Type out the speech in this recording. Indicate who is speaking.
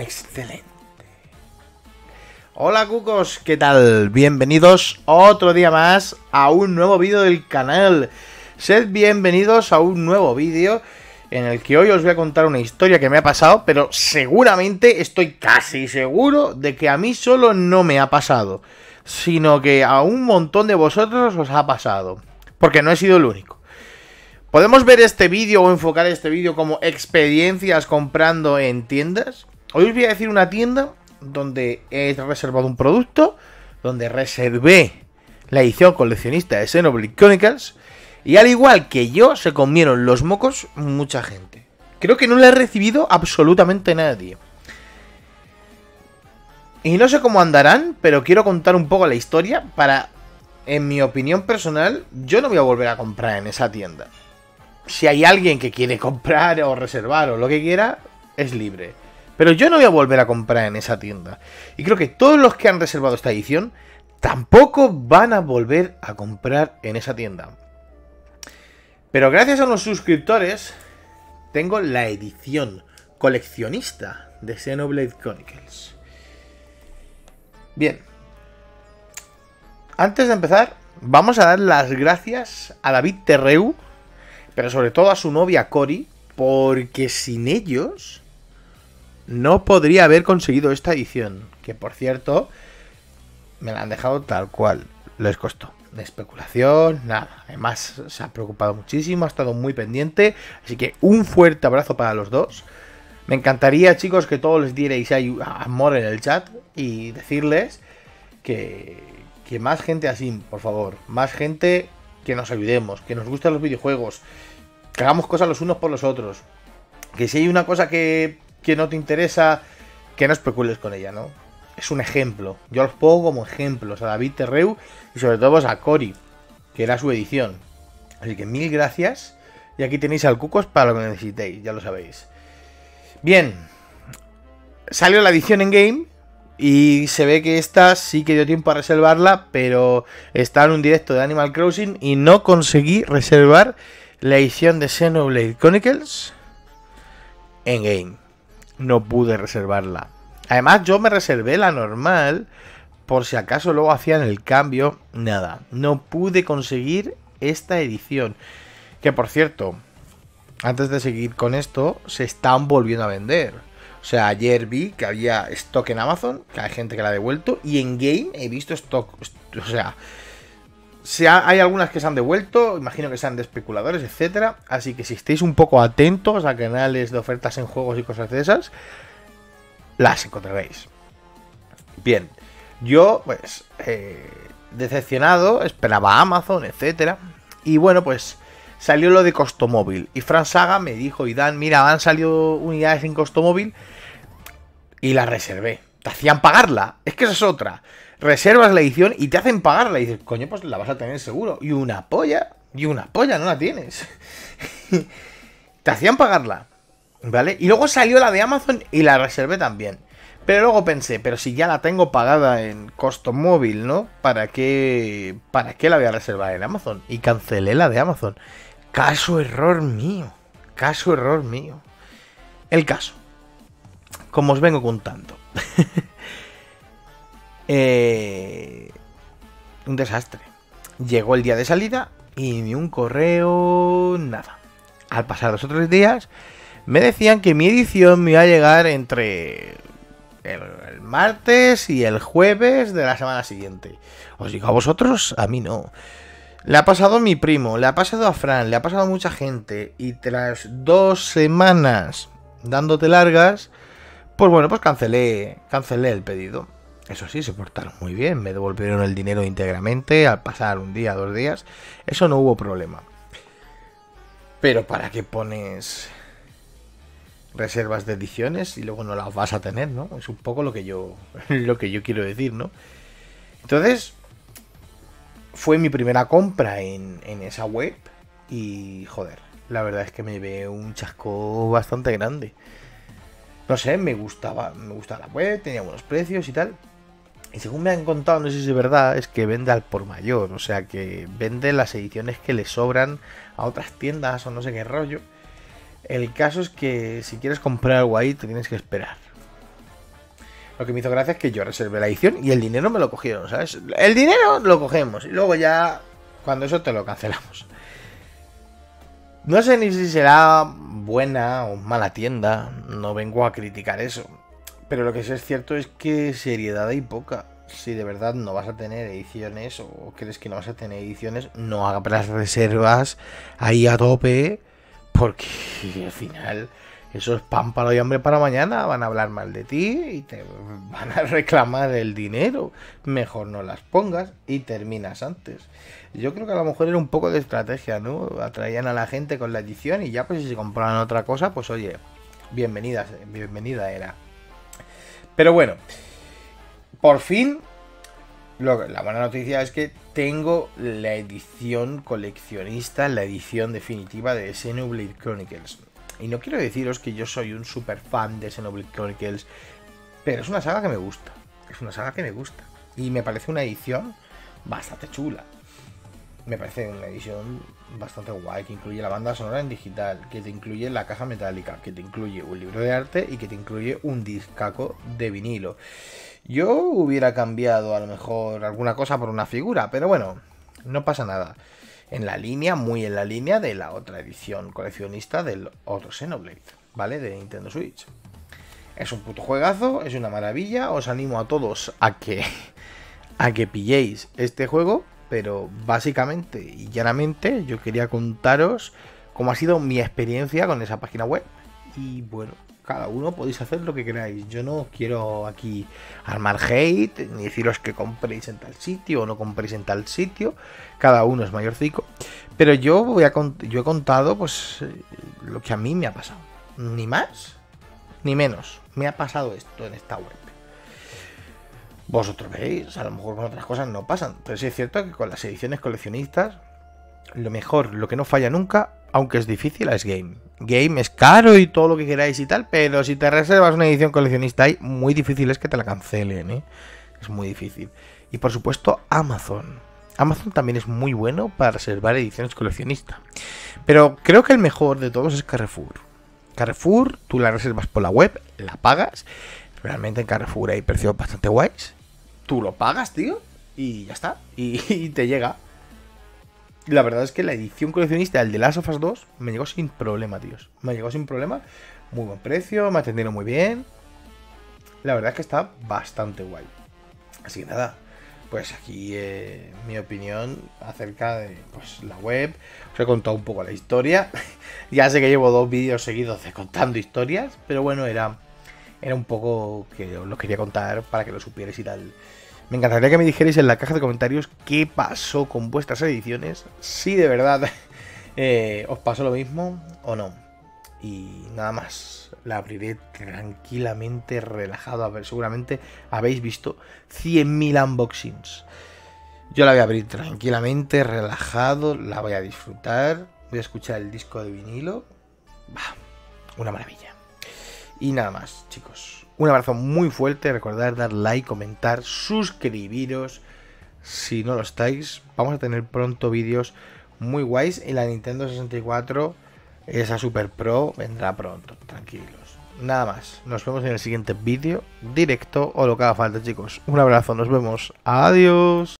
Speaker 1: Excelente. Hola cucos, ¿qué tal? Bienvenidos otro día más a un nuevo vídeo del canal. Sed bienvenidos a un nuevo vídeo en el que hoy os voy a contar una historia que me ha pasado, pero seguramente, estoy casi seguro de que a mí solo no me ha pasado, sino que a un montón de vosotros os ha pasado, porque no he sido el único. ¿Podemos ver este vídeo o enfocar este vídeo como experiencias comprando en tiendas? Hoy os voy a decir una tienda donde he reservado un producto, donde reservé la edición coleccionista de Xenoblade Chronicles, y al igual que yo, se comieron los mocos mucha gente. Creo que no la he recibido absolutamente nadie. Y no sé cómo andarán, pero quiero contar un poco la historia para, en mi opinión personal, yo no voy a volver a comprar en esa tienda. Si hay alguien que quiere comprar o reservar o lo que quiera, es libre. Pero yo no voy a volver a comprar en esa tienda. Y creo que todos los que han reservado esta edición tampoco van a volver a comprar en esa tienda. Pero gracias a unos suscriptores tengo la edición coleccionista de Xenoblade Chronicles. Bien. Antes de empezar, vamos a dar las gracias a David Terreu, pero sobre todo a su novia Cori, porque sin ellos no podría haber conseguido esta edición. Que por cierto, me la han dejado tal cual les costó. De especulación, nada. Además, se ha preocupado muchísimo, ha estado muy pendiente. Así que un fuerte abrazo para los dos. Me encantaría, chicos, que todos les dierais ahí amor en el chat y decirles que más gente así, por favor. Más gente, que nos ayudemos, que nos gusten los videojuegos, que hagamos cosas los unos por los otros. Que si hay una cosa que no te interesa, que no especules con ella, ¿no? Es un ejemplo. Yo los pongo como ejemplos a David Terreu y sobre todo pues, a Cori, que era su edición. Así que mil gracias. Y aquí tenéis al Cucos para lo que necesitéis, ya lo sabéis. Bien. Salió la edición en game y se ve que esta sí que dio tiempo a reservarla, pero está en un directo de Animal Crossing y no conseguí reservar la edición de Xenoblade Chronicles en game. No pude reservarla. Además, yo me reservé la normal por si acaso luego hacían el cambio. Nada, no pude conseguir esta edición. Que por cierto, antes de seguir con esto, se están volviendo a vender. O sea, ayer vi que había stock en Amazon, que hay gente que la ha devuelto, y en game he visto stock. O sea, hay algunas que se han devuelto, imagino que sean de especuladores, etcétera. Así que si estáis un poco atentos a canales de ofertas en juegos y cosas de esas, las encontraréis. Bien, yo pues decepcionado, esperaba Amazon, etcétera. Y bueno, pues salió lo de Costomóvil. Y Fran Saga me dijo, y Dan, mira, han salido unidades en Costomóvil y las reservé. Te hacían pagarla, es que esa es otra. Reservas la edición y te hacen pagarla. Y dices, coño, pues la vas a tener seguro. Y una polla no la tienes. Te hacían pagarla, ¿vale? Y luego salió la de Amazon y la reservé también. Pero luego pensé, pero si ya la tengo pagada en Costomóvil, ¿no? ¿Para qué la voy a reservar en Amazon? Y cancelé la de Amazon. Caso error mío. El caso, como os vengo contando. Un desastre. Llegó el día de salida y ni un correo, nada. Al pasar 2 o 3 días me decían que mi edición me iba a llegar entre el martes y el jueves de la semana siguiente. Os digo a vosotros, a mí no. Le ha pasado a mi primo, le ha pasado a Fran, le ha pasado a mucha gente. Y tras 2 semanas dándote largas, pues bueno, pues cancelé el pedido. Eso sí, se portaron muy bien, me devolvieron el dinero íntegramente al pasar 1 día, 2 días. Eso no hubo problema. Pero ¿para qué pones reservas de ediciones y luego no las vas a tener, ¿no? Es un poco lo que yo quiero decir, ¿no? Entonces, fue mi primera compra en esa web y, joder, la verdad es que me llevé un chasco bastante grande. No sé, me gustaba la web, tenía buenos precios y tal. Y según me han contado, no sé si es verdad, es que vende al por mayor. O sea, que vende las ediciones que le sobran a otras tiendas o no sé qué rollo. El caso es que si quieres comprar algo ahí, te tienes que esperar. Lo que me hizo gracia es que yo reservé la edición y el dinero me lo cogieron, ¿sabes? El dinero lo cogemos y luego ya, cuando eso te lo cancelamos. No sé ni si será buena o mala tienda, no vengo a criticar eso. Pero lo que sí es cierto es que seriedad hay poca. Si de verdad no vas a tener ediciones o crees que no vas a tener ediciones, no hagas las reservas ahí a tope, porque al final eso es pan para hoy, hambre para mañana. Van a hablar mal de ti y te van a reclamar el dinero. Mejor no las pongas y terminas antes. Yo creo que a lo mejor era un poco de estrategia, ¿no? Atraían a la gente con la edición y ya pues si se compraban otra cosa, pues oye, bienvenida era. Pero bueno, por fin, la buena noticia es que tengo la edición coleccionista, la edición definitiva de Xenoblade Chronicles. Y no quiero deciros que yo soy un super fan de Xenoblade Chronicles, pero es una saga que me gusta. Es una saga que me gusta. Y me parece una edición bastante chula. Me parece una edición bastante guay, que incluye la banda sonora en digital, que te incluye la caja metálica, que te incluye un libro de arte y que te incluye un discaco de vinilo. Yo hubiera cambiado a lo mejor alguna cosa por una figura, pero bueno, no pasa nada. En la línea, muy en la línea de la otra edición coleccionista del otro Xenoblade, ¿vale? De Nintendo Switch. Es un puto juegazo, es una maravilla, os animo a todos a que pilléis este juego. Pero básicamente y llanamente yo quería contaros cómo ha sido mi experiencia con esa página web. Y bueno, cada uno podéis hacer lo que queráis. Yo no quiero aquí armar hate, ni deciros que compréis en tal sitio o no compréis en tal sitio. Cada uno es mayorcico. Pero yo he contado pues lo que a mí me ha pasado. Ni más, ni menos. Me ha pasado esto en esta web. Vosotros veis, a lo mejor con otras cosas no pasan, pero sí es cierto que con las ediciones coleccionistas, lo mejor, lo que no falla nunca, aunque es difícil, es Game. Game es caro y todo lo que queráis y tal, pero si te reservas una edición coleccionista ahí, muy difícil es que te la cancelen, ¿eh? Es muy difícil. Y por supuesto, Amazon. Amazon también es muy bueno para reservar ediciones coleccionistas. Pero creo que el mejor de todos es Carrefour. Carrefour, tú la reservas por la web, la pagas. Realmente en Carrefour hay precios bastante guays. Tú lo pagas, tío, y ya está. Y te llega. La verdad es que la edición coleccionista del The Last of Us 2 me llegó sin problema, tíos. Me llegó sin problema. Muy buen precio, me atendieron muy bien. La verdad es que está bastante guay. Así que nada, pues aquí mi opinión acerca de pues, la web. Os he contado un poco la historia. Ya sé que llevo 2 vídeos seguidos de contando historias, pero bueno, era un poco que os lo quería contar para que lo supierais y tal. Me encantaría que me dijerais en la caja de comentarios qué pasó con vuestras ediciones, si de verdad os pasó lo mismo o no. Y nada más, la abriré tranquilamente, relajado. A ver, seguramente habéis visto 100.000 unboxings. Yo la voy a abrir tranquilamente, relajado, la voy a disfrutar. Voy a escuchar el disco de vinilo. Bah, una maravilla. Y nada más, chicos. Un abrazo muy fuerte. Recordad dar like, comentar, suscribiros. Si no lo estáis, vamos a tener pronto vídeos muy guays. Y la Nintendo 64, esa Super Pro, vendrá pronto. Tranquilos. Nada más. Nos vemos en el siguiente vídeo, directo o lo que haga falta, chicos. Un abrazo. Nos vemos. Adiós.